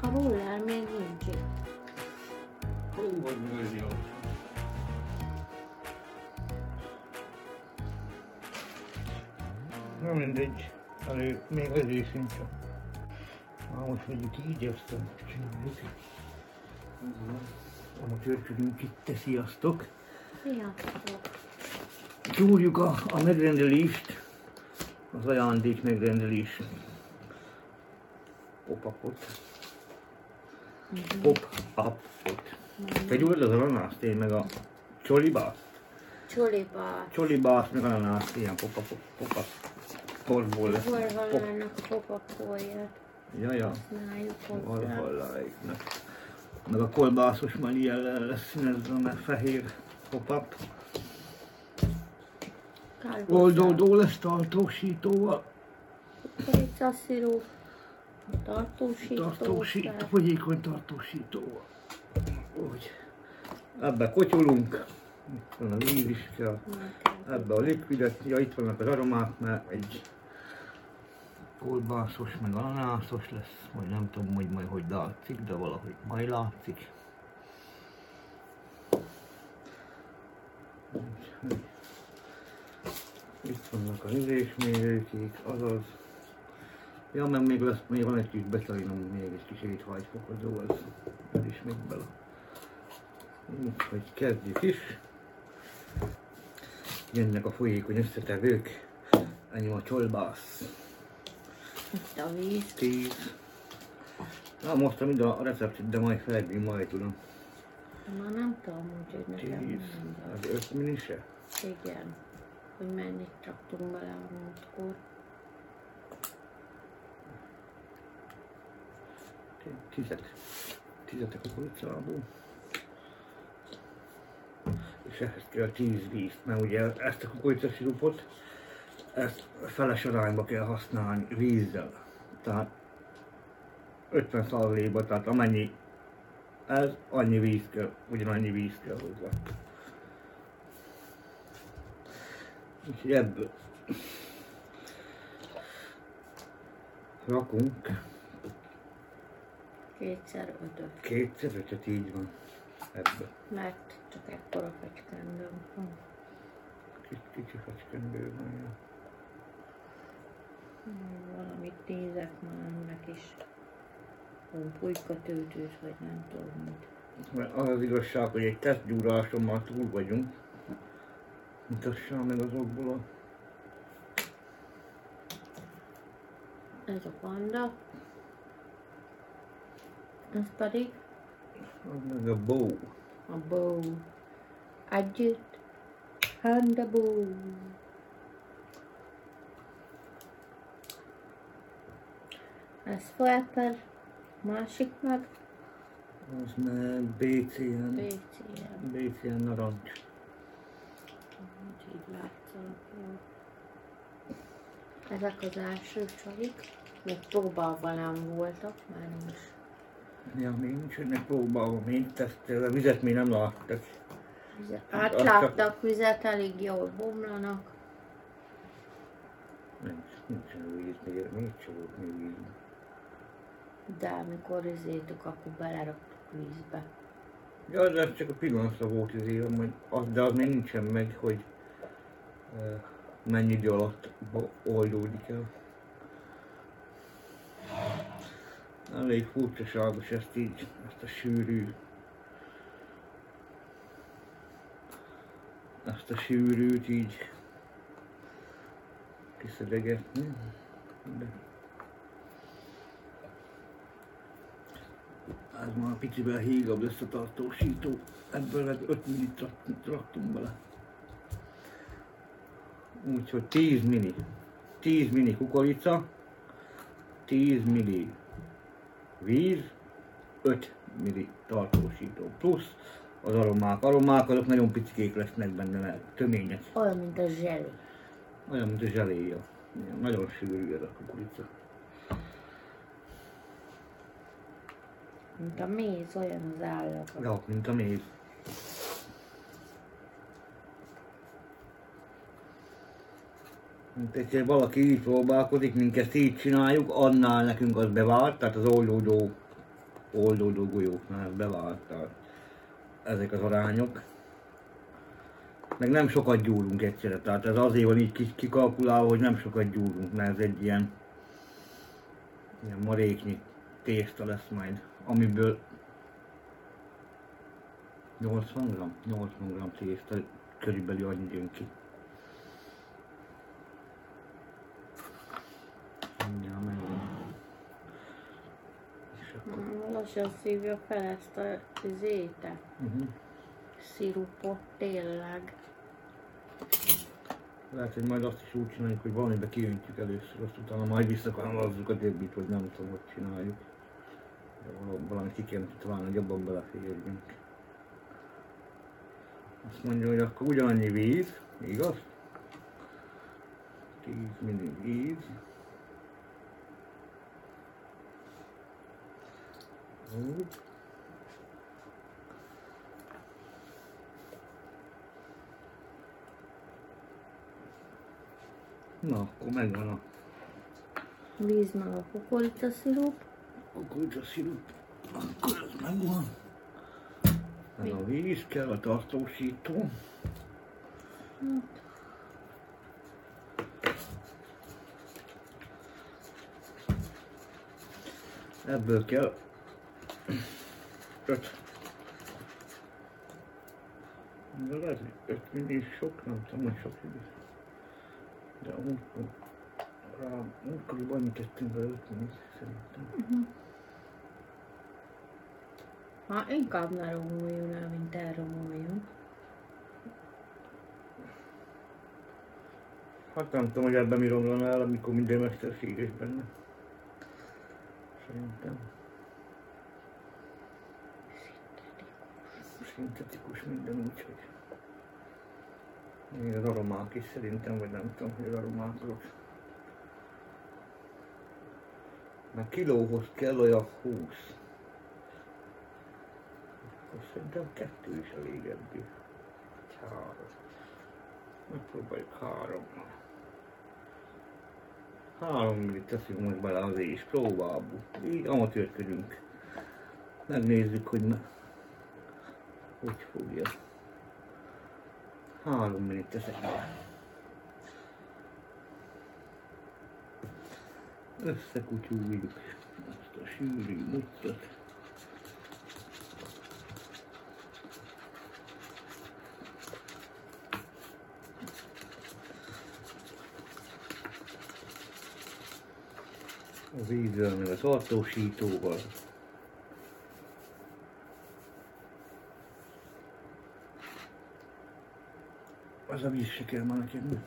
A roller még nincs itt. Hú, vagy meg jó. Na mindegy, még ezért sincs. Most vegyük így, aztán csináljuk. A csörcsödünk itt, sziasztok! Sziasztok! Csúrjuk a megrendelést, az ajándék megrendelés pop-upot. Pop-upot. Te gyúrod az ananászt, én meg a csolibászt? Csolibászt meg ananászt, ilyen pop-up porból lesz. Valvalának a pop-upolja. Jaja, Használjuk hozzá. valvaláiknak. Meg a kolbászos majd ilyen lesz színezve, mert fehér pop-up. Oldódó lesz tartósítóval. Kukoricaszirup, tartósító, fogyékony tartósítóval. Úgy. Ebbe kotyolunk. Itt van a víz is kell. Ebbe a likvidet. Ja, itt vannak az aromák, mert egy kolbászos, meg ananászos lesz. Vagy nem tudom, hogy majd hogy látszik, de valahogy majd látszik. Itt vannak az ízésmérőkék, azaz. Ja, meg még lesz, még van egy kis betalinom, még egy kis éthajtfokozó, ez is még bele. Úgyhogy kezdjük is. Jönnek a folyékony összetevők. Ennyi a csolbász. Itt a víz. 10. Na, mostam ide a receptet, de majd felgünk, majd tudom. Már nem tudom, úgyhogy nekem 10. nem Az 5 minise? Igen. Hogy mennyit raktunk bele a múltkor. 10. 10 a kukoricából. És ehhez kell 10 vízt, mert ugye ezt a kukoricasirupot, ezt feles arányba kell használni vízzel. Tehát 50%-ba, tehát amennyi ez, annyi víz kell, ugyanannyi víz kell hozzá. Úgyhogy ebből rakunk 2x5-öt. 2x5-öt, így van, ebből. Mert csak ekkora fecskendőm van. Kicsi fecskendő van, jó. Valamit nézek már ennek is. Pulykatöltőt, vagy nem tudom mit. Mert az az igazság, hogy egy tesztgyúrásommal túl vagyunk. Mutassál meg azokból a... Ez a panda. Ez pedig Az meg a bow. a bow. Együtt. Panda bow. Ez flapper. Másik meg Az meg BCN. BCM. BCN narancs. Így látszanak jól. Ezek az első csalik. Még próbálva nem voltak, már nem is. Ja, még nincsenek próbálva, még tesztelve, vizet még nem láttak. Átláttak vizet, elég jól bomlanak. Nincsen víz, még se volt még víz. De amikor izéltük, akkor beleraktuk vízbe. Ja, de ez csak a pillanatra volt de az még nincsen meg, hogy mennyi idő alatt oldódik el. Elég furcsaságos ezt így, ezt a sűrű, ezt a sűrűt így kiszedegetni. De ez már picivel hígabb lesz a tartósító, ebből meg 5 millit raktunk bele. Úgyhogy 10 milli. 10 milli kukorica, 10 milli víz, 5 milli tartósító plusz az aromák. Aromák azok nagyon picikék lesznek benne, mert tömények. Olyan, mint a zseli. Olyan, mint a zseléja. Nagyon sűrű ez a kukorica. Mint a méz, olyan az állata. Ja, mint a méz. Mint hogyha valaki így próbálkozik, minket így csináljuk, annál nekünk az bevált, tehát az oldódó oldódó golyóknál beváltak ezek az arányok. Meg nem sokat gyúrunk egyszerre, tehát ez azért van így kikalkulálva, hogy nem sokat gyúrunk, mert ez egy ilyen maréknyi tészta lesz majd, amiből 80 g tészta körülbelül annyi jön ki. Mindjárt megvan. És akkor... Lassan szívja fel ezt a zétet. Szirupot tényleg. Lehet, hogy majd azt is úgy csináljuk, hogy valamibe kiöntjük először, azt utána majd visszakanalazzuk a többit, hogy nem tudom, hogy csináljuk. De valamit ki kéne találni, hogy abban beleférjünk. Azt mondja, hogy akkor ugyanannyi víz, igaz? 10 milli víz. Úgy. Na, akkor megvan a Víz meg a kukoricaszirup. kukoricaszirup. Akkor ez megvan. Ez a víz, kell a tartósító. Ebből kell 5. De lehet, hogy 5 milli sok, nem tudom, hogy sok víz. De múltkoriban annyit tettünk be 5 millit, szerintem. Ha inkább ne romoljon el, mint elromoljon. Hát nem tudom, hogy ebben mi romlana el, amikor minden mesterséges benne. Szerintem. Szintetikus minden, úgyhogy. Még az aromák is szerintem, vagy nem tudom, hogy az aromákról. Mert kilóhoz kell olyan 20. Szerintem 2 is elég ebből. 3. Megpróbáljuk 3-mal. 3 millit teszünk most bele azért is, próbáljuk. Így amatőrködünk. Megnézzük, hogy hogy fogja. 3 millit teszek bele. Összekutyuljuk azt a sűrű muttat. A vízzel, meg a tartósítóval. Az a víz se kell már nekem.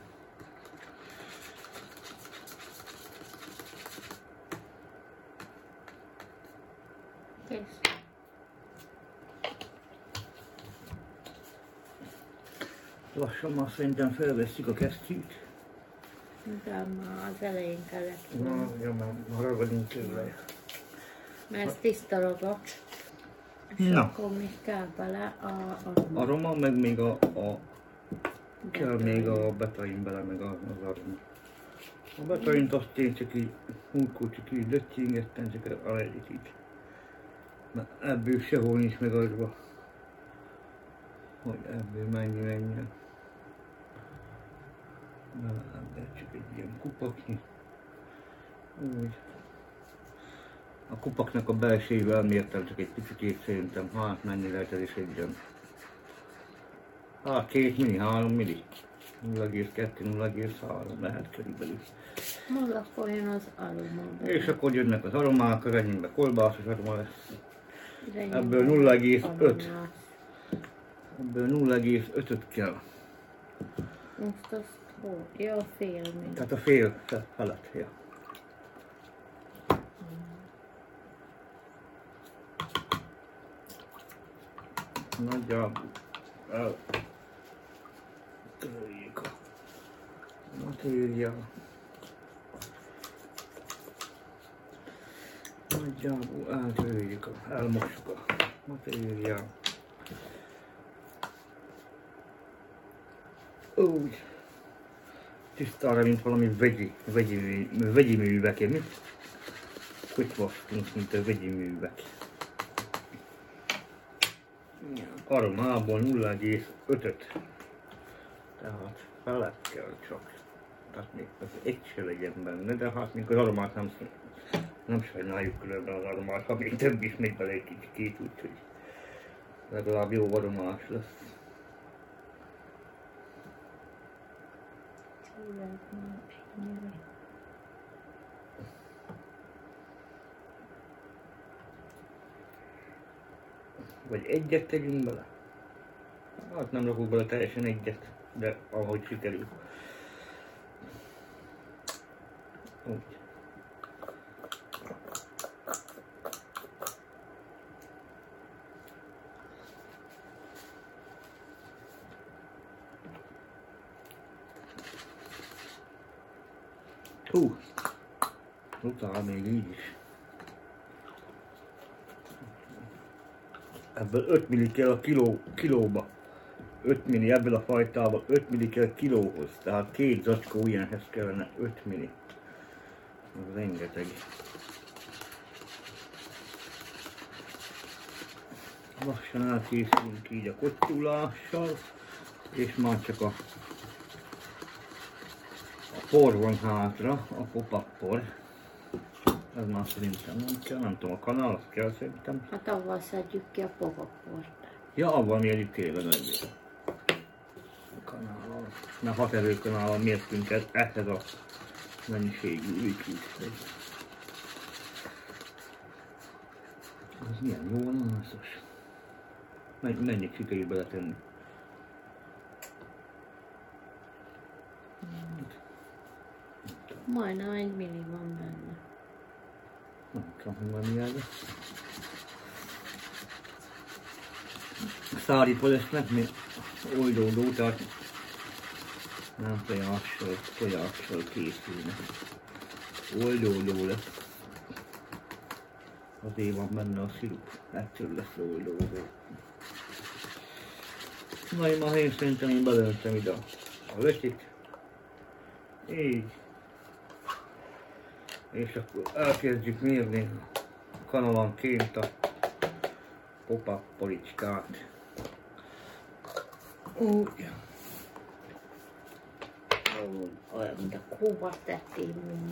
Kész. Lassan már szerintem felveszik a kesztyűt. De már az elején kellett. Ja, már ragadunk tőle. Mert ez tiszta ragacs. És Na. akkor még kell bele a Aroma, meg még kell még a betain bele, meg az aroma. A betaint azt én csak így, múltkor csak így lötyingettem, csak a egyik így. Mert ebből sehol nincs megadva, hogy ebből mennyi. Ebből csak egy ilyen kupaknyi. Úgy. A kupaknak a belsejével mértem csak egy picit, szerintem, hát mennyi lehet ez is egy ilyen. Hát 2 milli, 3 milli. 0,2-0,3 lehet körülbelül. maga folyjon az aroma. És akkor jönnek az aromák, az enyémbe kolbászos aroma lesz. Ebből Ebből 0,5. Ebből 0,5-öt kell. Most azt hol? Ja, fél még. Tehát a fél felett, ja. Nagyjából eltörjük a matériát. Nagyjából elmossuk a matériát. Úgy. Tisztára, mint valami vegyi művek, mi? Hogy vastunk, mint a vegyi művek. Aromából 0,5-öt. Tehát felett kell csak. Tehát még az egy se legyen benne, de hát még az aromát nem sajnáljuk különben az aromát, ha még több is még bele egy kicsit, úgyhogy legalább jó aromás lesz. Vagy egyet tegyünk bele. Hát nem rakok bele teljesen egyet, de ahogy sikerül. Úgy. Hú, utána még így is. Ebből 5 milli kell a kilóba. 5 milli ebből a fajtában 5 milli kell kilóhoz. Tehát 2 zacskó ilyenhez kellene 5 milli. Ez rengeteg. Lassan elkészülünk így a kocsulással, és már csak a por van hátra, a pop-up por. Ez már szerintem nem kell, nem tudom, a kanál, azt kell szerintem. Hát avval szedjük ki a pop-up-port. Ja, avval mérjük tényleg egyébként. A kanállal. Mert 6 erőkanállal mértünk ehhez a mennyiségű likvidhez. Ez milyen jó ananászos. Mennyit sikerül beletenni? Majdnem 1 milli van benne. Nem tudom, hogy van ilyen. Szárítva lesznek még oldódó, tehát nem tojással készülnek. Oldódó lesz. Azért van benne a szirup, ettől lesz oldódó. Na én szerintem én beleöntem ide a lötyit. Így. És akkor elkezdjük mérni kanalanként a pop-up policskát. Úgy. Olyan, mint a kóbaszt tettél volna.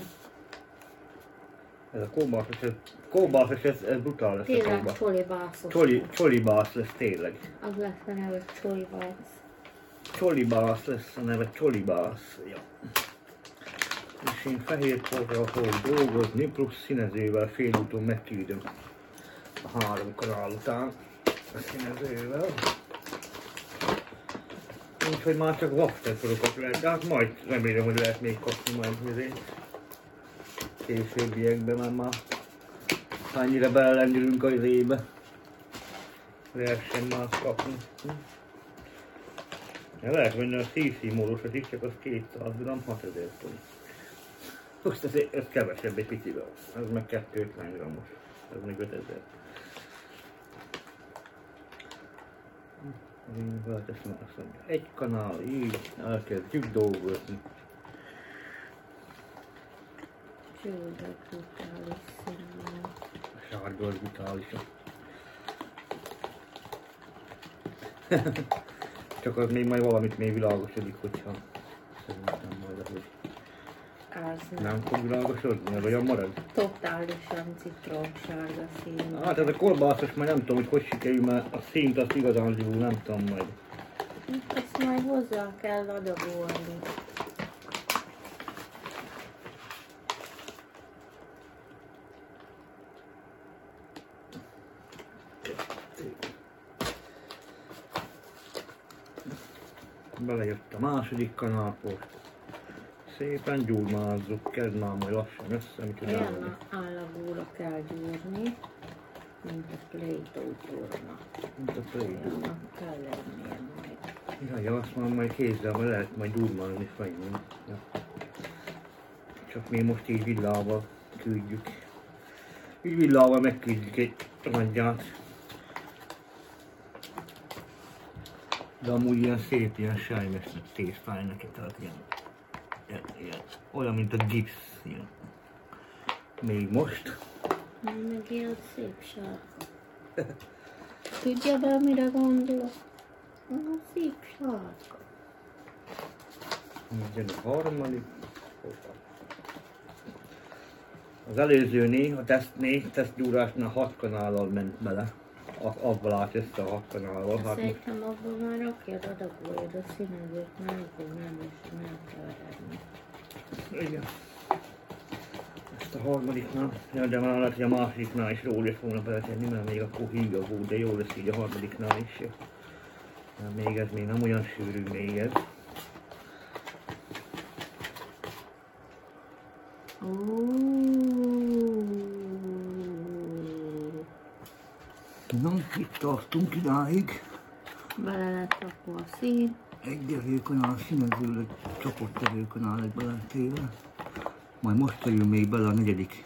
Ez a kóbászos, ez brutál lesz. Tényleg csolibászos. Csolibász lesz tényleg. Az lesz a neve, csolibász. Csolibász lesz a neve, csolibász. Ja. És én fehér porral fogok dolgozni, plusz színezővel félúton megküldöm a 3 kanál után a színezővel. Úgyhogy már csak wafter lehet, de hát majd remélem, hogy lehet még kapni majd azért későbbiekben, mert már annyira belelendülünk az éjbe. Lehessen már kapni. Lehet venni a CC módosat is, csak az 200 g, 6000 forint. Most ez kevesebb egy picivel. Ez meg 250 g-os. Ez meg 5000. Belteszem azt mondja. Egy kanál, így elkezdjük dolgozni. Zöldek brutális színűen. A sárga az brutálisan. Csak az még majd valamit még világosodik, hogyha szerintem majd ahogy Az nem fog világosodni, az olyan marad. totálisan citromsárga színű. Hát ez a kolbászos majd nem tudom, hogy sikerül, mert a színt azt igazán nem tudom majd. Ezt majd hozzá kell adagolni. Belejött a második kanálpor. Szépen gyúrmázzuk, kezd már majd lassan össze, mit Olyan állagúra kell gyúrni, mint a Play-Doh-torna. mint a Play-Doh. Olyannak kell lennie majd. Ja, azt már majd kézzel, majd lehet majd gyúrmálni fején. Ja. Csak mi most így villával küldjük. Így villával megküldjük egy nagyját. De amúgy ilyen szép, ilyen sájmes tésztály neki, tehát ilyen, olyan, mint a gipsz, ilyen. Még most. Meg ilyen szép sárga. Tudja be, mire gondolok? A szép sárga. Jön a harmadik. Az előzőnél, a tesztgyúrásnál 6 kanállal ment bele. Abból állt össze a 6 kanállal. Hát Szerintem abban már rakjad adagolod a színezőt, mert akkor nem keveredni. igen. Ezt a harmadiknál, ja, de már lehet, hogy a másodiknál is jól lett volna beletenni, mert még akkor hígabb volt, de jó lesz így a harmadiknál is. Mert még ez még nem olyan sűrű még ez. Na, itt tartunk idáig. Bele lett rakva a szín. Egy erőkanál színező, csapott erőkanál egy beletéve. Majd most kerül még bele a negyedik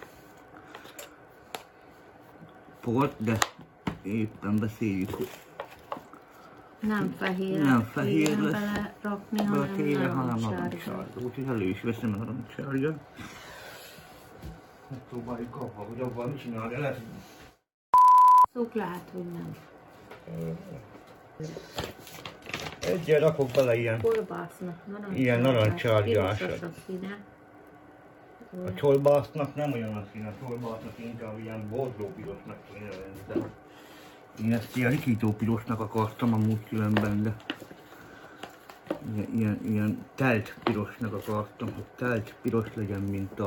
port, de éppen beszéljük, hogy Nem fehér. nem fehér lesz belerakni, beletéve, hanem narancssárga. narancssárga. Úgyhogy elő is veszem a narancssárga. Megpróbáljuk abba, hogy abban mit csinál, de lesz. Szóval lehet, hogy nem. Egyel rakok bele ilyen Kolbásznak Ilyen narancssárgás. Pirosos a színe. a csolbásznak nem olyan a színe, a csolbásznak inkább ilyen borzó pirosnak kéne lenni, de én ezt ilyen rikító pirosnak akartam amúgy különben, de ilyen telt pirosnak akartam, hogy telt piros legyen, mint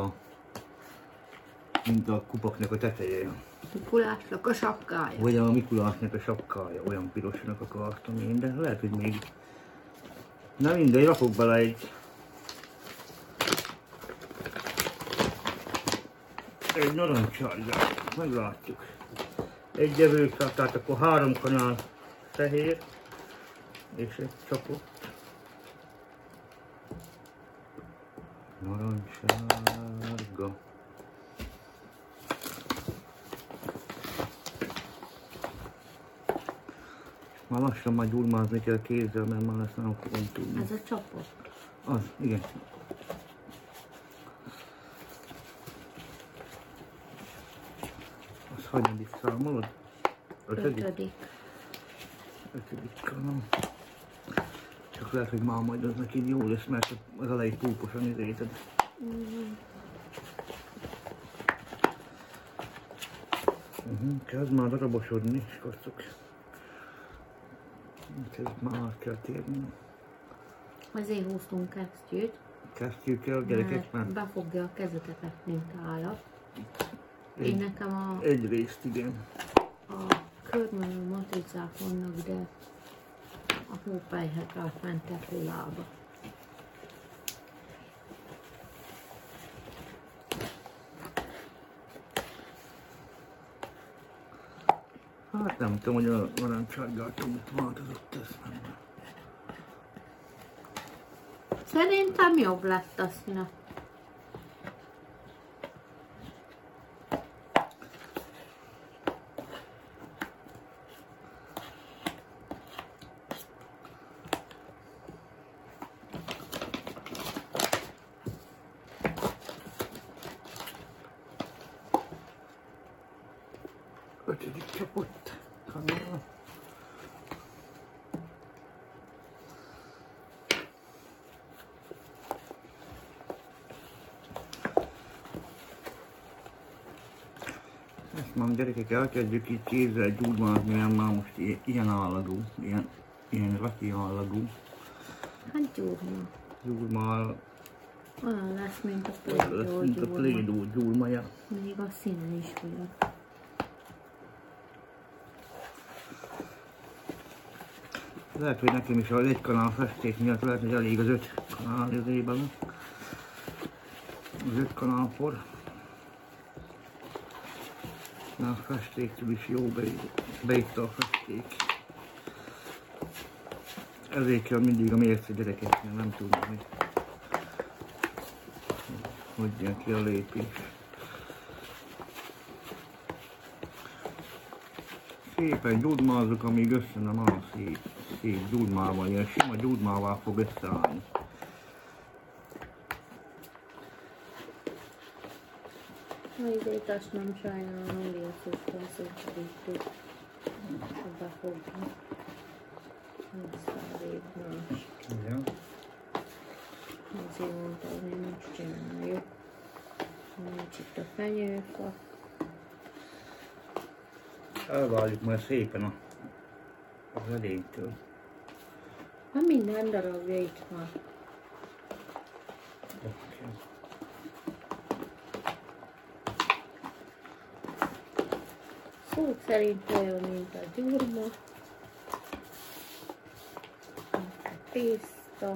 a kupaknak a teteje. Mikulásnak a sapkája. Vagy a Mikulásnak a sapkája, olyan pirosnak akartam én, de lehet, hogy még... Na mindegy, rakok bele egy narancssárgát, meglátjuk. Egy evőszál, tehát akkor 3 kanál fehér, és egy csapott narancssárga. Már lassan majd gyurmázni kell kézzel, mert már ezt nem fogom tudni. Ez a csapott. Az, igen. Az hanyadik számolod? 5. 5. 5. kanal. Csak lehet, hogy már majd az neki jó lesz, mert az elején púposan izéted. Kezd már darabosodni, skacok. Kezd már át kell térni. Azért húztunk kesztyűt, Kesztyűt kell, gyerekek, mert már befogja a kezeteket, mint állat. Én nekem egyrészt igen. a körmönő matricák vannak, de a hópelyhek átmentek lába. Hát nem tudom, hogy a narancssárgától mit változott ez, nem. Szerintem jobb lett a színe. Ötödik csapott kanál. Ezt már gyerekek elkezdjük itt kézzel gyurmázni, mert már most ilyen állagú, ilyen raki állagú. Hát gyúrma. Gyurma Olyan lesz, mint a lesz, mint a Play-Doh gyurmaja. Még a színen is olyan. Lehet, hogy nekem is az 1 kanál festék miatt lehet, hogy elég az 5 kanál izében. Az 5 kanál por. Na, a festéktől is jó beitta a festék. Ezért kell mindig a mérce gyerekeknél, nem tudom, hogy jön ki a lépés. Szépen gyurmázzuk, amíg össze nem áll szép gyurmával, ilyen sima gyurmával fog összeállni. Ha idét azt nem sajnálom, hogy a szokva szokva. befogni. Ez elég más. Igen. Azért mondtam, hogy most csináljuk. Nincs itt a fenyőfa. Elváljuk majd szépen a edénytől. Ha minden darabja itt van. Oké. Szó szerint olyan, mint a gyurma. A tészta.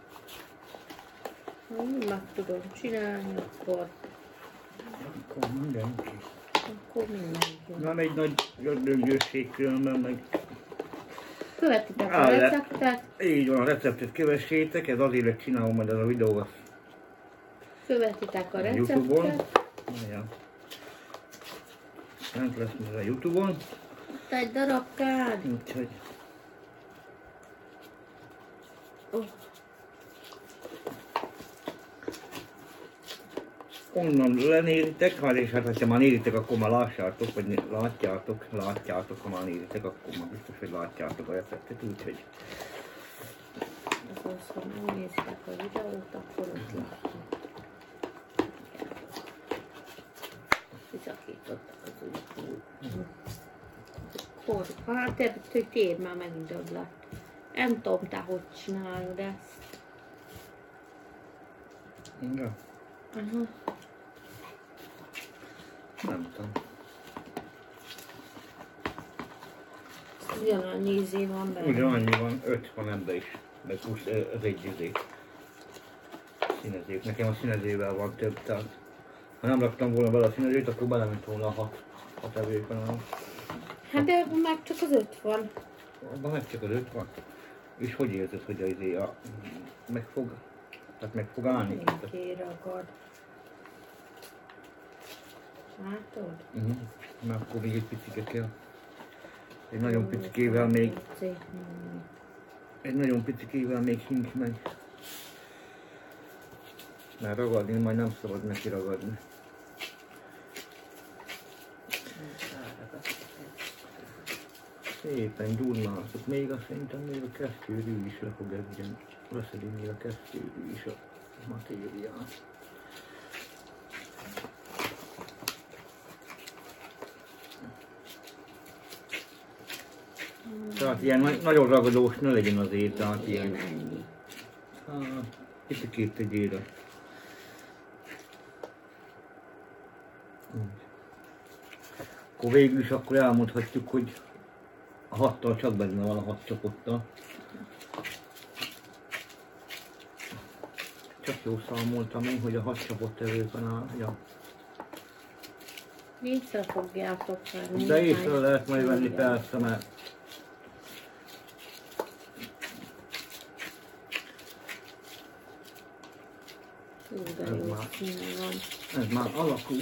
Ha úgy meg tudom csinálni, akkor Mindenki. mindenki. Nem egy nagy döngőség különben meg. Követitek a Áll le. receptet. Így van, a receptet kövessétek, ez azért lett csinálom majd ez a videó Követitek a YouTube-on. receptet. Ja. Fent lesz majd a YouTube-on. Ott egy darabkád. Úgyhogy Oh, onnan lenéritek, és hát ha már néritek, akkor már lássátok, vagy látjátok, ha már néritek, akkor már biztos, hogy látjátok a receptet, úgyhogy az az, ha megnéztek a videót, akkor ott látjuk. Kiszakítottak az új. Akkor, hát hogy tér már megint több lett. Nem tudom, te hogy csinálod ezt. ja, Aha. nem tudom. Ugyanannyi ízé van benne. Ugyanannyi van, 5 van ebbe is, meg plusz az egy színező. Nekem a színezővel van több, tehát ha nem raktam volna bele a színezőt, akkor belement volna a 6 evőkanál. Hát de meg csak az 5 van. Abban meg csak az 5 van. És hogy érzed, hogy meg fog állni? Mindenki ragad. Látod? Már akkor még egy picike kell. Egy nagyon picikével még hink meg. Mert ragadni majd nem szabad neki ragadni. Szépen gyurmáltuk. Még azt szerintem még a kesztyűrű is le fog ebben. Leszedi még a kesztyűrű is a matériát. Tehát ilyen nagyon ragadós ne legyen azért, tehát ilyen. Ennyi. Picikét tegyél. Akkor végül is akkor elmondhatjuk, hogy a 6-tal csak benne van a 6 csapottal. Csak jó számoltam én, hogy a 6 csapott evőkanál. Ja. Vissza fogjátok venni. De észre lehet majd venni persze, mert Hú, de jó színe van. ez már alakul.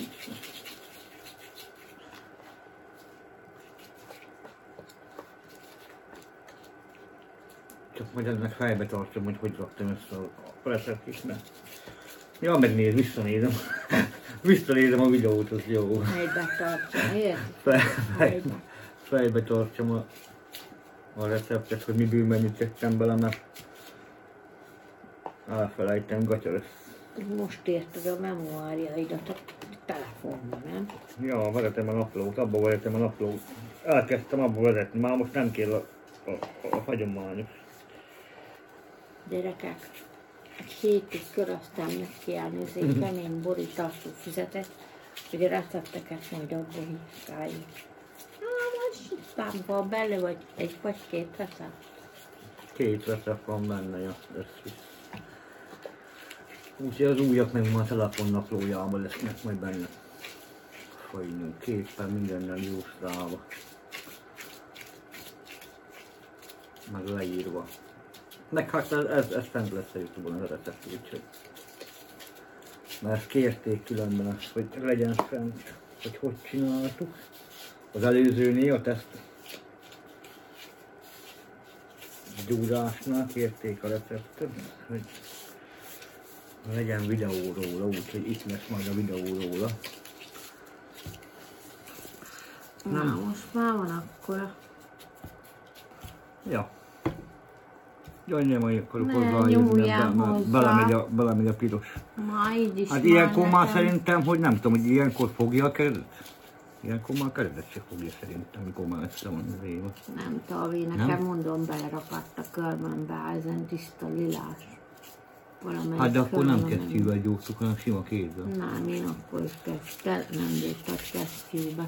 Csak majd ennek fejbe tartom, hogy raktam ezt a receptet, mert... Ja, visszanézem. Visszanézem a videót, az jó. Fejbe tartja, érted? Fejbe tartsam a receptet, hogy miből mennyit tettem bele, mert elfelejtem, gatya lesz. Most érted a memoáriaidat a telefonban, nem? Ja, vezetem a naplót, abba vezetem a naplót. Elkezdtem abba vezetni, már most nem kell a hagyományos. Gyerekek, egy hétig köröztem neki elnézni kemény borítású füzetet, hogy a recepteket majd abba vizsgáljuk. Most tám van bele, vagy 2 recept? 2 recept van benne, ja, úgyhogy az újak meg már a telefonnaplójában lesznek majd benne. Folyni képpen mindennel illusztrálva. Meg leírva. Meg hát ez fent lesz a YouTube-on az a recept, úgyhogy. Mert ezt kérték különben azt, hogy legyen fent, hogy csináltuk. Az előzőnél, a teszt gyúrásnál kérték a receptet, hogy legyen videó róla, úgyhogy itt lesz majd a videó róla. Na, most már van akkora. Ja. Jaj, nem akarok Ne hozzájönni, nyúljál mert hozzá. belemegy a piros. Ma így is Hát van ilyenkor már nekem. szerintem, hogy nem tudom, hogy ilyenkor fogja a keredet. Ilyenkor már a keredet se fogja szerintem, amikor már össze van véve. Nem tudom, én nekem mondom, belerakadt a körmömbe, ezen tiszta lilás. Valamelyik Hát de akkor nem körmömben. kesztyűvel gyújtjuk, hanem sima kézzel. Nem, én akkor is nem bírtak kesztyűbe.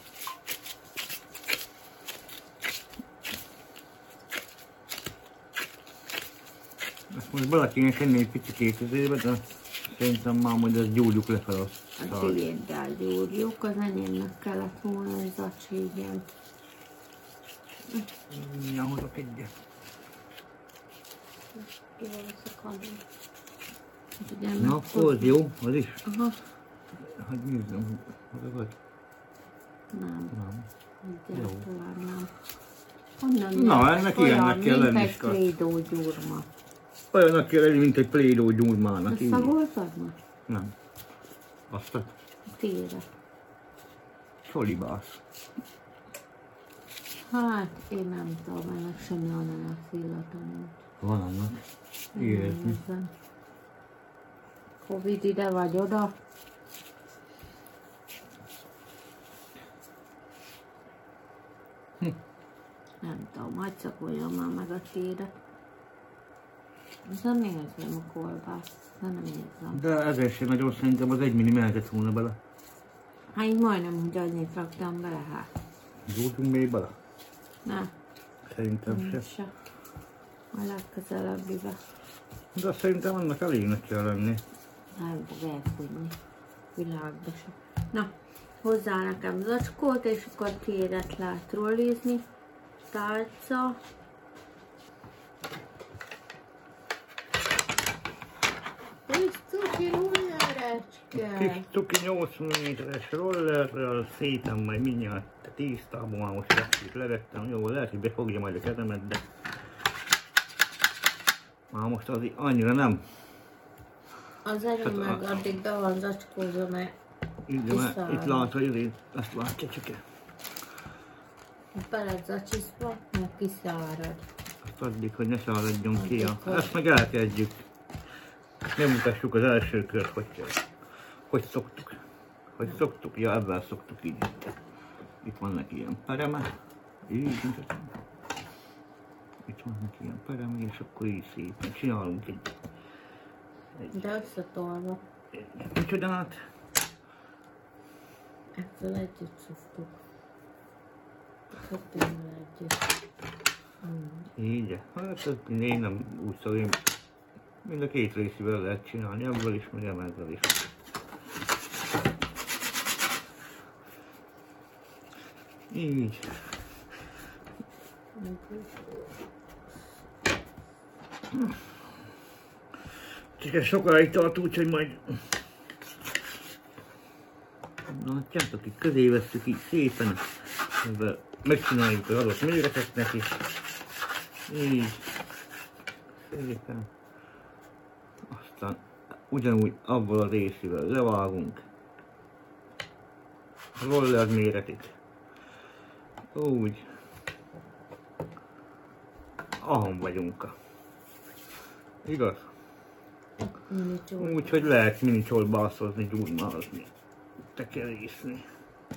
Ezt most bele kéne tenni egy picit kétezébe, de szerintem már majd ezt gyúrjuk lefelé. A tiéddel gyúrjuk, az enyémnek kellett volna egy zacsi, igen. Ja, hozok egyet. Jó, szakadom. Ugye, Na, akkor jó, az is. Aha, Hát nézzem, hogy vagy. nem. Nem. Egyáltalán nem. Honnan Na, jött? ennek Olyan, ilyennek kell mint lenni egy is. Play-Doh gyurma. Olyannak kell lenni, mint egy Play-Doh gyurmának. Ezt így. szagoltad ma? Nem. Azt a Tére. csolibász. Hát, én nem tudom, ennek semmi ananász illata nincs. Van annak. Érezni. Érzem. Covid ide vagy oda? Nem tudom, hagyd szakoljon már meg a tére. Ez nem érzem a kolbászt, de nem érzem. De ezért sem nagyon szerintem az 1 milli mehetett volna bele. Hát így majdnem, hogy annyit raktam bele, hát. Gyújtunk még bele? Ne, Szerintem se. nincs se. A legközelebbibe. De szerintem annak elégnek kell lenni. Nem fog elfogyni. Világba se. Na, hozzá nekem zacskót, és akkor téret lehet rollizni. Tálca. Kis cuki rollerecske. Kis cuki 8 mm-es rollerrel szépen majd mindjárt tisztában már most ezt levettem. Jó, lehet, hogy befogja majd a kezemet, de már most azért annyira nem. Az enyém Hát meg addig be van zacskózva, mert Itt látod, hogy ezt látja csak el. bele zacsiszva, meg kiszárad. Azt addig, hogy ne száradjon ki. Ezt meg elkezdjük. Nem mutassuk az első kört, hogy szoktuk. Hogy szoktuk? Ja, ebben szoktuk így. Itt vannak ilyen pereme. Így mutatom. Itt vannak ilyen pereme, és akkor így szépen csinálunk egy De összetolva. micsodát. Ezzel együtt szoktuk. Kettőmmel együtt. Így. Hát ez én nem úgy szóval én mind a két részével lehet csinálni, ebből is, meg ezzel is. Így. Csak ez sokáig tart, úgyhogy majd... Na, látjátok, itt közé vesszük így szépen, ezzel megcsináljuk az adott méretet neki. Így. Szépen. Aztán ugyanúgy abból a részével levágunk a roller méretit. Úgy. Ahon vagyunk. Igaz? Úgy, hogy lehet mini csolbászozni, gyurmázni, tekerészni.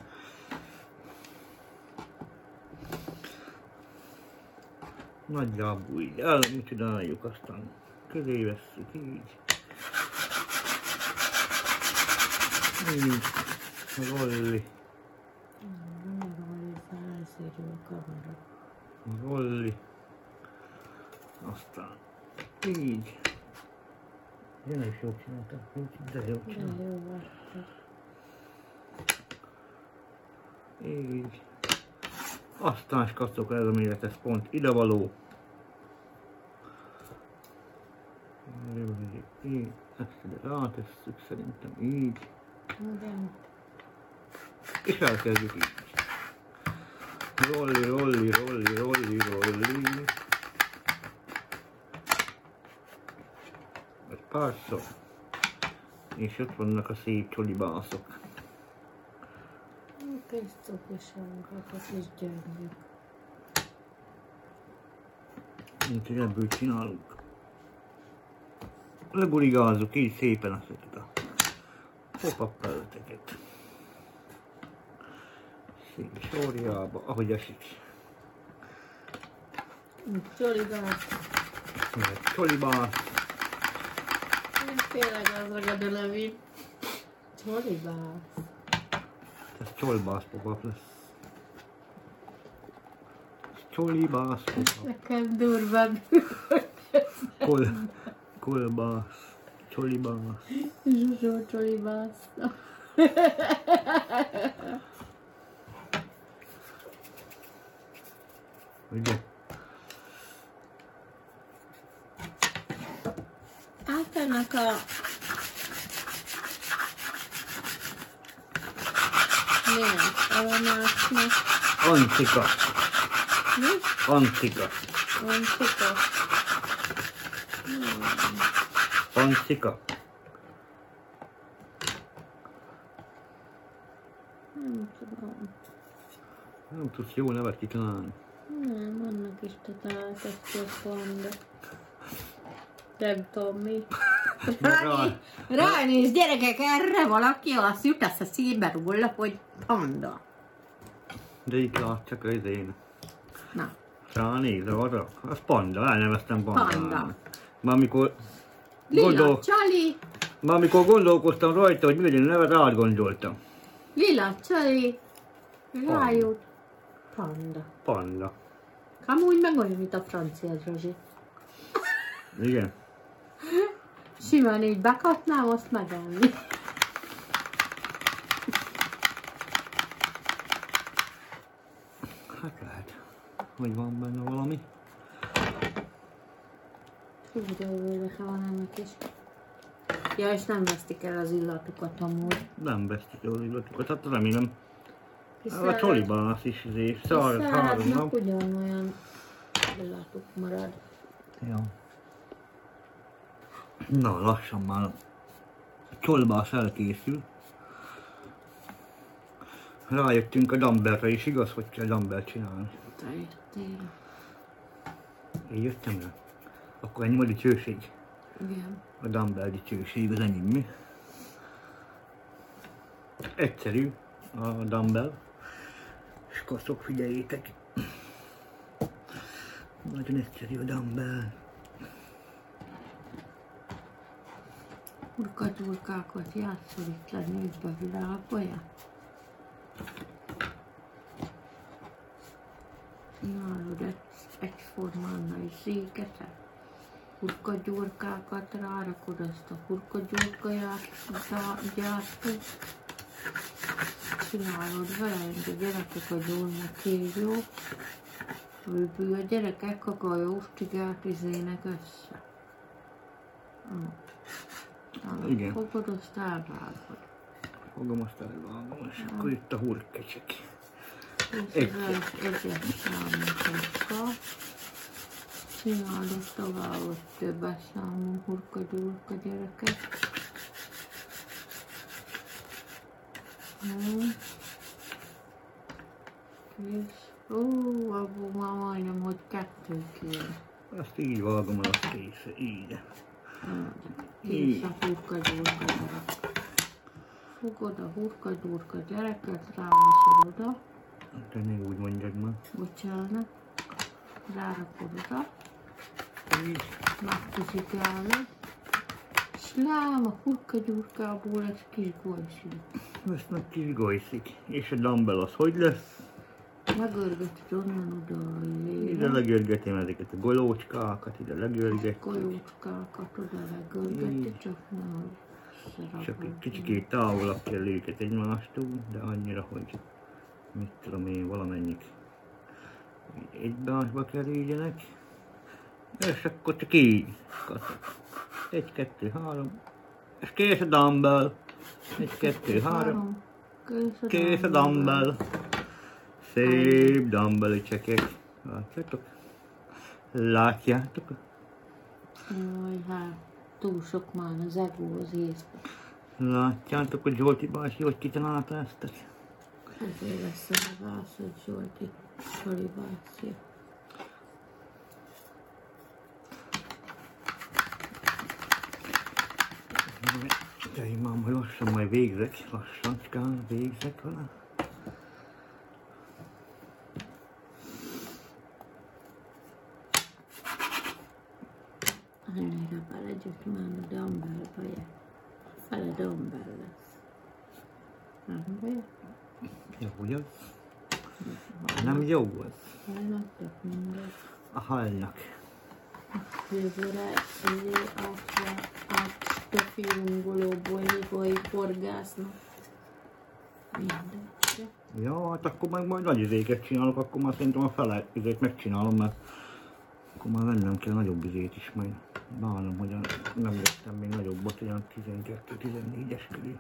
Nagyjából így úgy csináljuk, aztán közé vesszük így. Így. Rolli. Rolli. Aztán így. Én is jól csináltam, de jól csináltam. Így. Aztán skacok ez a méret, ez pont idevaló. Így. Ezt ide rátesszük szerintem így. És elkezdjük így. Rolli, rolli, rolli, rolli, rolli. Egy párszor. És ott vannak a szép csolibászok. Kis cukisankat, a kis gyöngyök. Úgyhogy ebből csinálunk. Legurigázzuk így szépen ezeket a pop-up pelleteket. Szép sorjába, ahogy esik. Csolibász. Csolibász. Tényleg az ragad a nevű. Csolibász. Ez csolibász pop-up lesz. Csolibász pop-up. Nekem durvább. Kolbász. Csolibász. Zsuzsó csolibász. Ugye? Általnak a... Milyen? Aromáknak? Antika. Mi? Antika. Antika. Antika. Nem tudom. Nem tudsz jó nevet kitalálni. Nem, annak is talált ezt a panda. Nem tudom mi. Ránéz gyerekek, erre valaki azt jut a szívbe róla, hogy panda. De itt látszak az én. Na. Ránéz arra. Az panda, elneveztem pandának. Panda. Már amikor Lila Csali. Már amikor gondolkoztam rajta, hogy mi legyen a neve, rád gondoltam. Lila Csali. Rájut. Panda. Panda. Amúgy meg olyan, mint a francia Zsuzsi. Igen. Simán így bekatnám, azt megenni. Hát lehet, hogy van benne valami. Hú, de örülök, ha van ennek is. Ja, és nem vesztik el az illatukat amúgy. Nem vesztik el az illatukat, hát remélem. Hiszen A csolibász is három száradnak, nap. ugyanolyan illatuk marad. Ja. Na, lassan már a csolibász elkészül. Rájöttünk a dumbbellre is, igaz, hogy kell dumbbell csinálni. Te jöttél. Én jöttem rá. Akkor ennyi a dicsőség. Igen. A dumbbell dicsőség az enyém, mi? Egyszerű a dumbbell. És kaszok, figyeljétek. Nagyon egyszerű a dumbbell. Hurkagyurkákat játszol itt le nőkbe világolja. Nálad egyformán is zékete. Hurkagyurkákat rárakod, azt a hurkagyurka gyártó. Csinálod vele, mint a gyerekek a gyógynak jó. Végül a gyerekek a gajóstigát izének össze. Igen. Fogod, azt elvágod. Fogom, azt elvágom, és akkor itt a hurkecsek. Egyes számú hurka. Csinálod tovább, hogy többes számú hurka-gyurka gyerekek. Kész. Ó, abból már majdnem, hogy 2 kéne. Azt így vágom el, azt kész, így. Kész a hurka-gyurka gyerek. Fogod a hurka-gyurka gyereket, rámaszol oda. De ne úgy mondjad már. Bocsánat. Rárakod oda. Így. Megkizikálod. És lám a hurka-gyurkából egy kis gajszik. Ezt meg kis gajszik. És a dumbbell az hogy lesz? Megörgeted onnan oda a Ide lére. legörgetem ezeket a golócskákat, ide legörgetjük. Golyócskákat oda legörgeti, csak nehogy Csak egy szerapod. kicsikét távolabb kell őket egymástól, de annyira, hogy mit tudom én, valamennyik egymásba kerüljenek. És akkor csak így. 1, 2, 3. És kész a dumbbell. 1, 2, 3. Kész a dumbbell. Szép dumbbell csekek. Látjátok? Látjátok? Jaj, hát túl sok már az ego az észbe. Látjátok, hogy Zsolti bácsi hogy kitalálta ezt? Ezért lesz a vász, hogy Zsolti Soli bácsi. Én már majd lassan majd végzek, lassancskán végzek vele. Annyira belegyűjt már a dumbbellbe, fele dumbbell lesz. Nem baj? Jó az? Nem jó az? Halnak mindegy. A halnak. Jövőre ezért a fiungolóból hívói forgásznak. Mindegy. Ja, hát akkor meg majd nagy izéket csinálok, akkor már szerintem a fele izét megcsinálom, mert akkor már vennem kell nagyobb izét is majd. Bánom, hogy nem vettem még nagyobbat, olyan 12-14-es körül.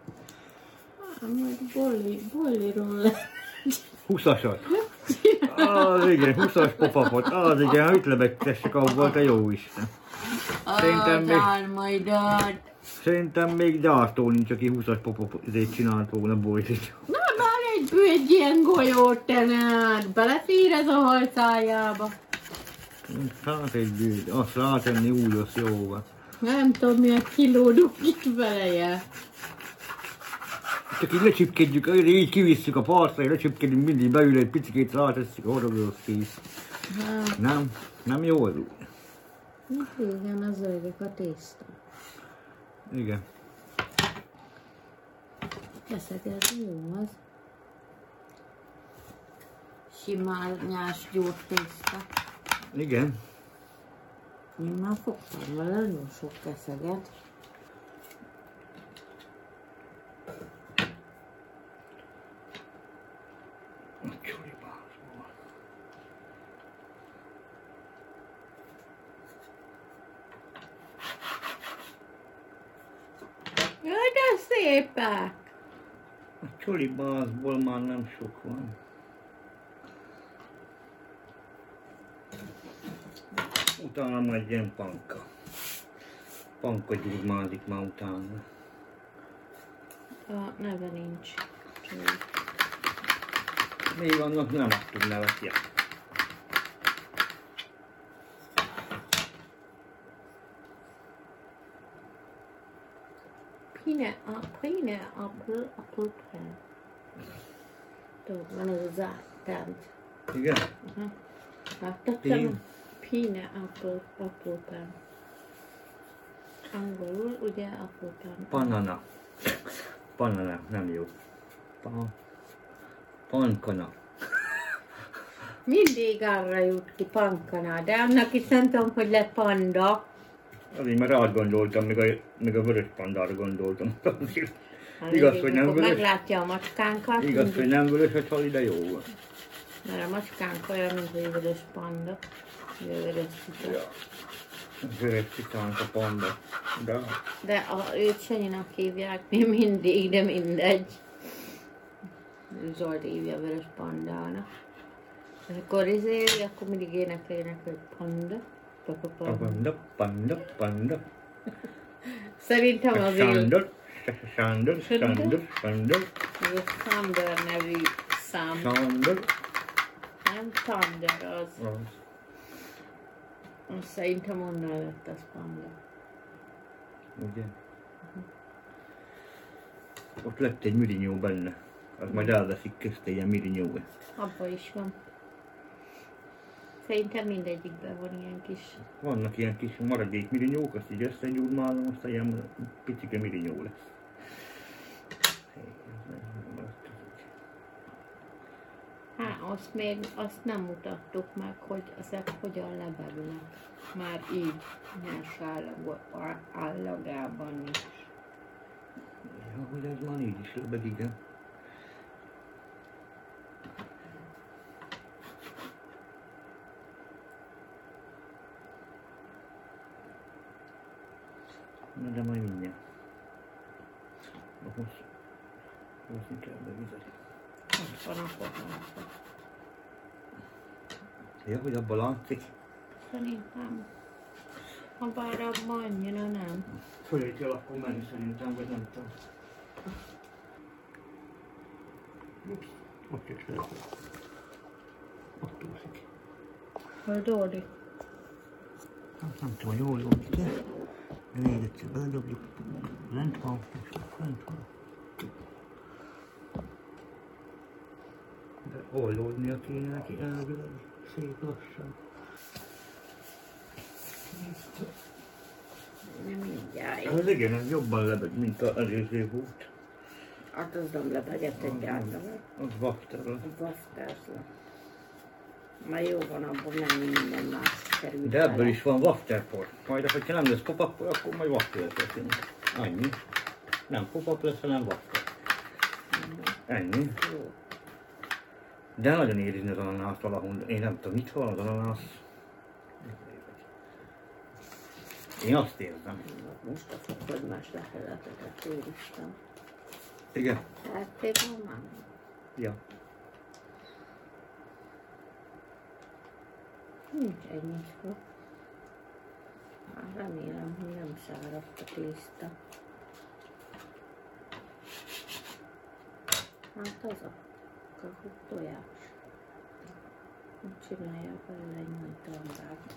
Majd bolliról lesz. 20-asat? Az igen, 20-as pop-upot, az igen, itt lebegtessek, ahol volt a jó Isten. Szerintem még gyártó nincs, aki 20-as pop-up izét csinált volna bolyt. Na, már egy ilyen golyót tened, belefér ez a hajszájába. Hát egy bűd, azt rátenni úgy, az jó van. Nem tudom, milyen kiló dugik beleje. Csak így lecsipkedjük, így kivisszük a partra, így lecsipkedünk, mindig beül egy picikét, rátesszük a horogról, kész. Nem jó az úgy. Igen, az öregek a tészta. Igen. Ez jó az. Simányás gyógy tészta. Igen. Én már fogtam vele nagyon sok keszeget. Jaj, de szépek! A csolibázból már nem sok van. Utána majd ilyen panka. Panka gyurmázik már utána. A neve nincs. Még vannak, nem adtuk nevet, ja. Pineapple pen. Tudod, van ez az áttent. Igen? Láttattam? Pineapple pen. Angolul ugye apple pen. Banana. Banana, nem jó. Pankana. Mindig arra jut ki pankana, de annak is nem tudom, hogy lett panda. Azért már rád gondoltam, még a vörös pandára gondoltam. Igaz, hogy nem vörös. Meglátja a macskánkat. Igaz, hogy nem vörös a csali, de jó van. Mert a macskánk olyan, mint egy vörös panda. Vörös cita. Ja. Vörös citánk a panda. De őt Sanyinak hívják mi mindig, de mindegy. Zsolt hívja vörös pandának. És akkor akkor mindig énekelnek, hogy panda. Panda. Szerintem azért... Sándor. Ez a Thunder nevű szám. Sándor. Nem Thunder az. Azt szerintem onnan lett az panda. Ugye? Ott lett egy mirinyó benne. Az majd elveszik közte ilyen mirinyó. Abba is van. Szerintem mindegyikben van ilyen kis... Vannak ilyen kis maradék mirinyók, azt így összegyúrmálom, azt ilyen picike mirinyó lesz. Azt nem mutattuk meg, hogy ezek hogyan lebegnek. Már így, nyers állagában is. Ja, hogy ez már így is lebeg, igen. Na de majd mindjárt. Hozni kell be vizet. Ott van a pohárba. Ja, hogy abban látszik? Szerintem. Ha bár abban annyira nem. Fölé kell akkor menni szerintem, vagy nem tudom. Ups, ott is lehet. Ott úszik. Hol Dóri? Nem tudom, jól jó. Még egyszer beledobjuk. Lent van. De oldódnia kéne neki elvileg, szép lassan. Nem mindjárt. Az igen, ez jobban lebeg, mint az előző volt. Hát az nem lebegett egyáltalán. Az wafterről. Wafterzle. Már jó van, abban nem minden más kerül. De ebből is van wafterpor. Majd, hogyha nem lesz pop-up, akkor majd wafter történik. Annyi. Nem pop-up lesz, hanem wafter. Ennyi. Jó. De nagyon érezni az ananász valahol. Én nem tudom, mit van az ananász. Én azt érzem. Most a fogadmás leheleteket éreztem. Igen. Hát például már. Ja. Nincs egy nyitva. Hát remélem, hogy nem száradt a tészta. Hát az a kakuk tojás. Csinálják belőle egy nagy dambát.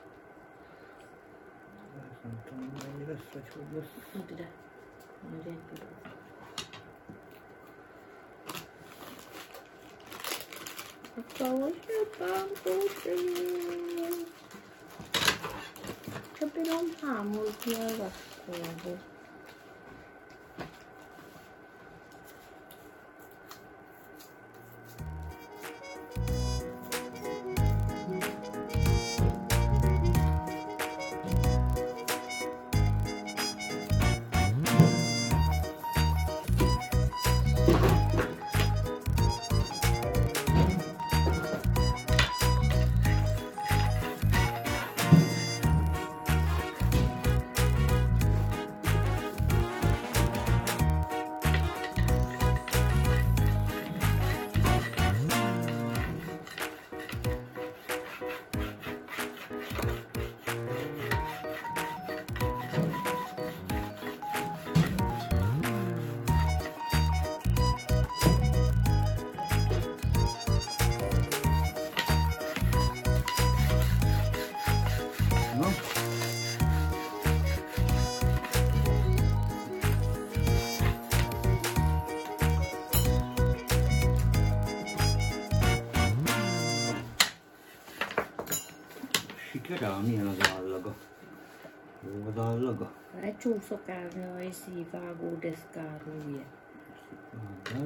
Nem tudom, mennyi lesz, vagy hogy lesz. Add ide. Majd egy pillanat. Akkor szépen kócsoljuk. Csak bírom hámozni a vaskóba. Sikerül, milyen az állaga? Jó az állaga? Lecsúszok állni a szívágó deszkáról, ugye? Aha.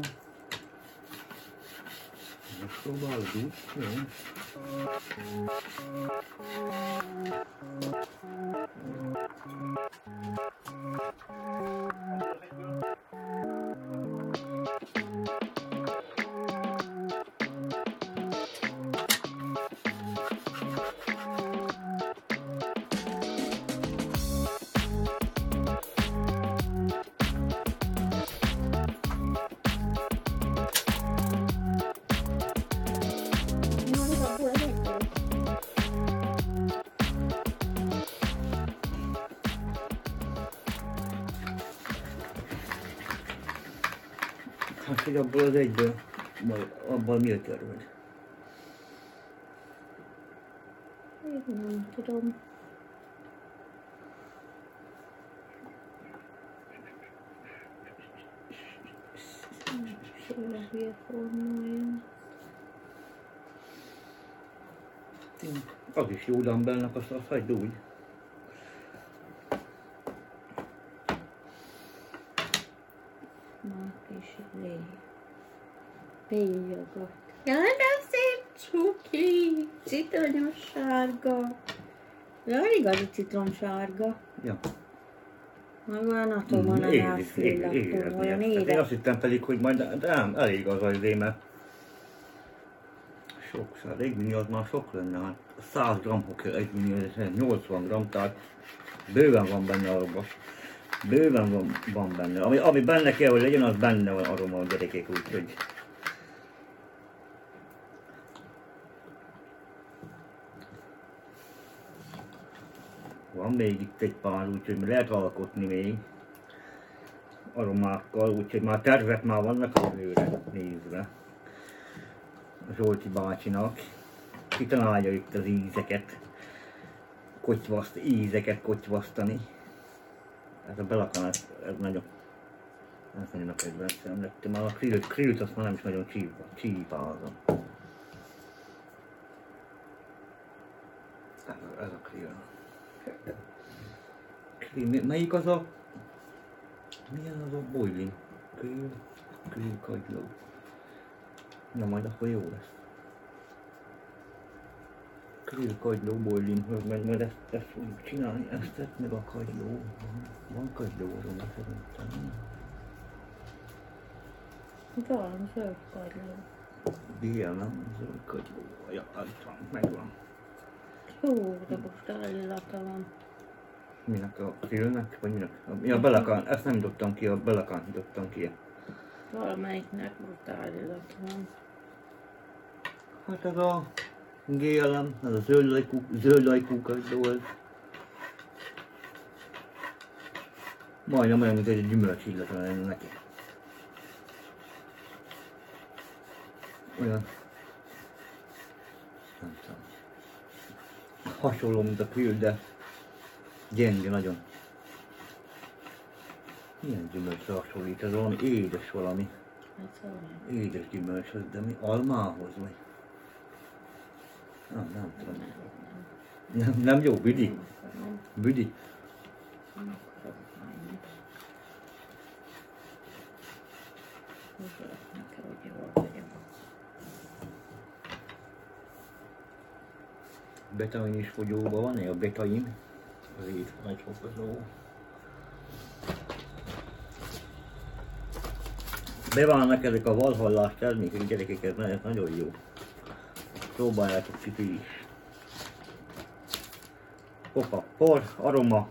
Megpróbálod úgy, jó? Hát, hogy abból az egyből, majd abban mi a terved? Én nem tudom. Sőle hülye formája. Az is jó dumbbellnek, azt hagyd úgy. Na, kis lé. Bélyogat. Jaj, de szép cuki! Citronyos sárga. Jaj, igazi citromsárga. Ja. Majd olyan atomon a nászféllatom, olyan Én édes. azt hittem pedig, hogy majd de nem, elég az az mert sok, egymillió az már sok lenne, hát 100 g-hoz kell egymillió, 80 g, tehát bőven van benne aroma. Bőven van benne. Ami benne kell, hogy legyen, az benne van aroma a gyerekek, úgyhogy. Van még itt egy pár, úgyhogy lehet alkotni még aromákkal, úgyhogy már tervek már vannak a jövőre nézve. Zsolti bácsinak. Kitalálja itt az ízeket. Ízeket kotyvasztani. Ez a belakanás, ez nagyon. Ez nagyon a kedvencem lettem. A krillt azt már nem is nagyon csípázom. Ez a krill. Melyik az a... Milyen az a boiling? Krill kagyló. Na majd akkor jó lesz. Krill kagyló boiling, majd ezt fogjuk csinálni, ezt meg a kagyló. Van kagyló azon, szerintem. Van zöld kagyló. Dél, nem? Zöld kagyló. Ja, az van, megvan. Jó, de most állillata van. Minek a krillnek? Vagy minek? Ja, belakán, ezt nem nyitottam ki, a belakán nyitottam ki. Valamelyiknek brutál illat van. Hát ez a GLM, ez a zöld ajkú kagyló, ez. Majdnem olyan, mint egy gyümölcs illata lenne neki. Olyan. Nem tudom. Hasonló, mint a krill, de gyenge nagyon. Milyen gyümölcsre hasonlít? Ez valami édes valami. Hát szóval. Édes gyümölcs, de mi? Almához vagy? Nem tudom. Nem jó, büdi? Büdi? Nem akarok fájni. Hozzáadnak kell, hogy jól vagyok. Betain is fogyóban van-e? A betain? Az étvágyfokozó. Beválnak ezek a valhallás termékek, gyerekek, ez nagyon jó. Próbáljátok ki ti is. Hoppa, por, aroma.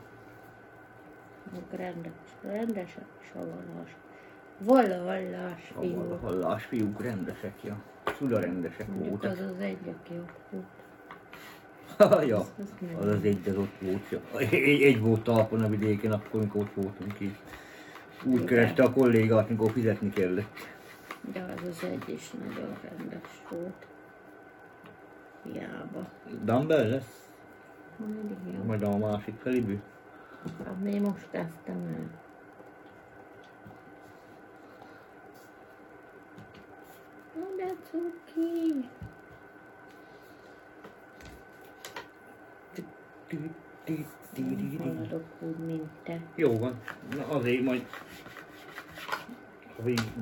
Rendes savallás. Valahallás A fiú. valhallás fiúk rendesek, ja. Csuda rendesek Mondjuk voltak. az az egy, aki ott volt. Ja, Az meg az egy, az ott volt. Ja. Egy volt talpon a vidéken, akkor amikor ott voltunk is. Úgy kereste a kollégát, amikor fizetni kellett. De az egy is nagyon rendes volt. Hiába. Dumbbell lesz? Mindig jó. Majd a másik felébű. Ami most kezdtem el. Na de cuki. Haladok úgy, mint te. Jó van, na azért majd a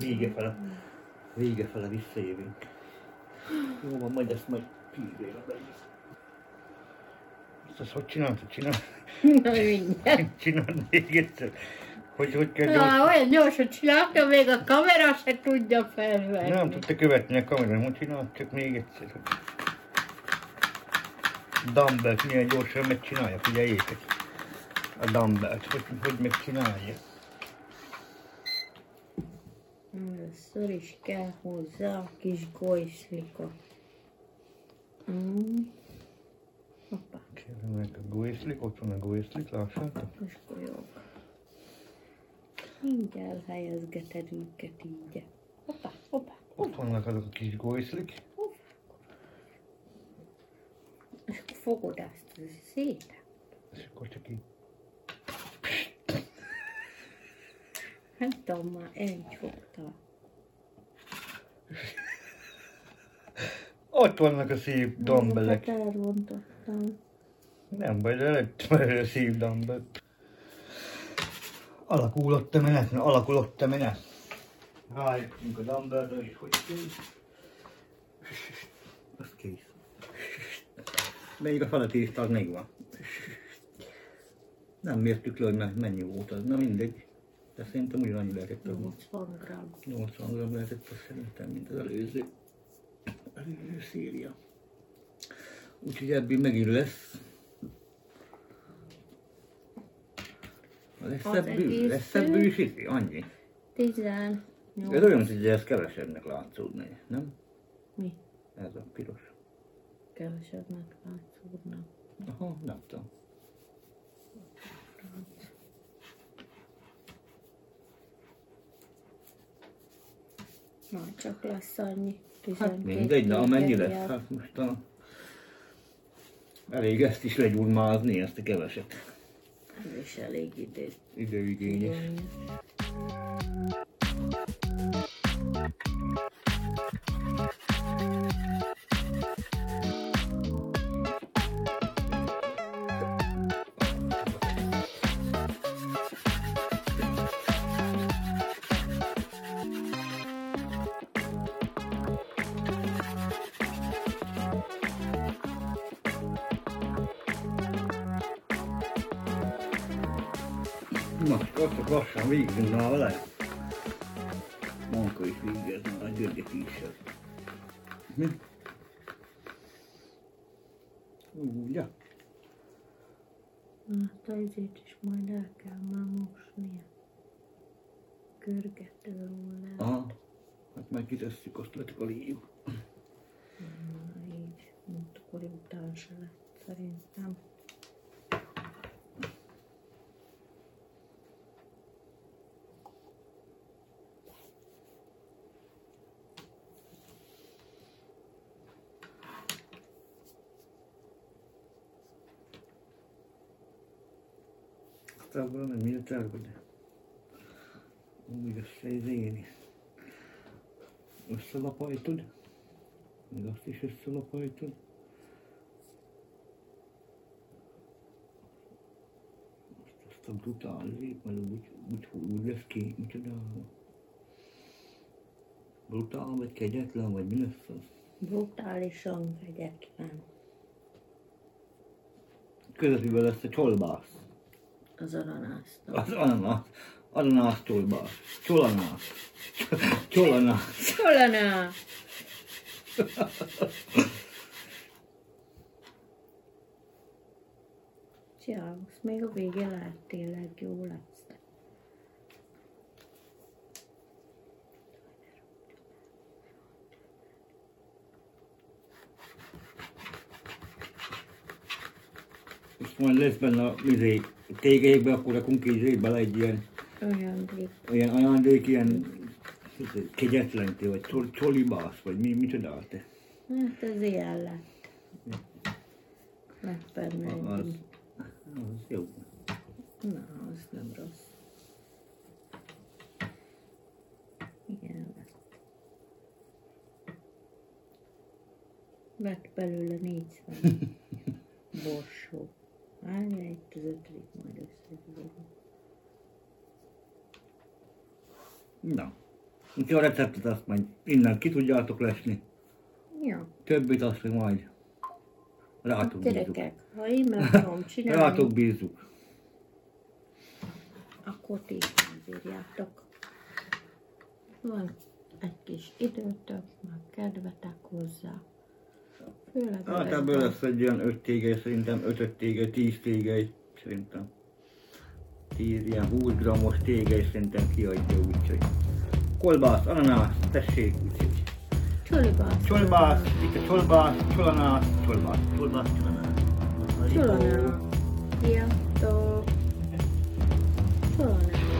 vége fele visszajövünk. Jó van, majd ezt majd kívülre bejön. Ezt hogy csináltad? Na mindjárt. Csináld még egyszer. Hogy kell Na, olyan gyorsan csináltam, még a kamera se tudja felvenni. Nem tudta követni a kamerát, hogy csináld, csak még egyszer. Dumbbellt milyen gyorsan megcsinálja, figyeljétek. A dumbbellt, hogy megcsinálja. Először is kell hozzá a kis golyszlika. Hoppá, Kérlek a golyszlik, ott van a golyszlik, lássátok? és golyók. Így elhelyezgeted őket így. Hoppá, hoppá, Ott vannak azok a kis golyszlik. hoppá. És akkor fogod ezt szét. És akkor csak így. Nem tudom, már egy fogta. Ott vannak a szép dumbbellek. Azokat elrontottam. Nem baj, de lett a szép dumbbell. Alakulott a menet. Rájöttünk a dumbbellre, és hogy kész. Az kész. Még a fele tészta az még van. Nem mértük le, hogy mennyi volt az. Na mindegy. De szerintem ugyanannyi lehetett az. 80 gramm. 80 g lehetett az szerintem, mint az előző széria. Úgyhogy ebből megint lesz. Lesz ebből is itt, annyi. 18. Ez olyan, hogy ez kevesebbnek látszódni, nem? Mi? Ez a piros. Kevesebbnek látszódnak. Aha, nem tudom. Majd csak lesz annyi. Hát mindegy, de amennyi lesz, éjjel. hát most elég ezt is legyurmázni, ezt a keveset. Ez is elég Időigényes. idő. Na, akkor lassan végzünk már vele. Manka is végezne a Györgyek is. Ugye? Hát a izét is majd el kell már mosnia. Görgető róla. Aha. Hát meg kitesszük, azt letikalíjuk. Így, múltkori után se lett szerintem. Aztán nem miért elvede. Úgy összeizélni. Összelapajtod. Még azt is összelapajtod. Azt a brutális, majd úgy lesz ki, micsoda. Brutál vagy kegyetlen, vagy mi lesz az? Brutálisan kegyetlen. Közvetlenül lesz a csolbász. Az ananásztól. Az ananász. Ananász csolbász. Csolanász. Csolanász. Csolanász! Csinálsz, még a végén lehet tényleg jó lesz. És majd lesz benne a tégelyekbe, akkor rakunk így bele egy ilyen ajándék, ilyen kegyetlenté, vagy csolibász, vagy micsoda te. Hát ez ilyen lett. Lett benne Az egy. jó. Na, az nem rossz. Igen lett. Lett belőle 40 borsó. Várjál, itt az 5. majd összegyúrva. Na. Úgyhogy a receptet azt majd innen ki tudjátok lesni. Ja. Többit azt meg majd rátok bízzuk. Gyerekek, ha én meg tudom csinálni, Rátok bízzuk. akkor ti is megírjátok. Van egy kis időtök, meg kedvetek hozzá. Főleg Hát ebből lesz egy ilyen 5 tégely, szerintem 5 tégely, 10 tégely, szerintem. 10 ilyen 20 grammos tégely szerintem kiadja, úgyhogy. Kolbász, ananász, tessék, úgyhogy. Csolibász. Csolbász, itt a csolbász, csolanász, csolbász, csolanász. Csolanász. Sziasztok. Csolanász.